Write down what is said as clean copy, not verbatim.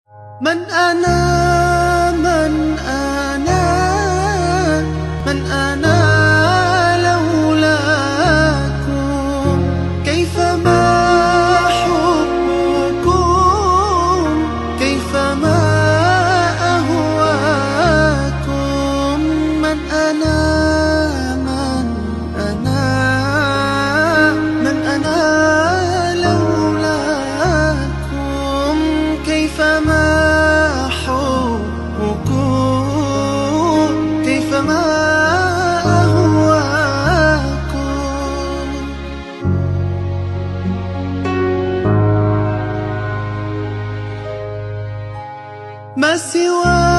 من أنا من أنا من أنا لولاكم، كيفما حبكم، كيفما أهواكم. من أنا من أنا من أنا لولاكم، كيفما كيفما أهواكم. ما سوى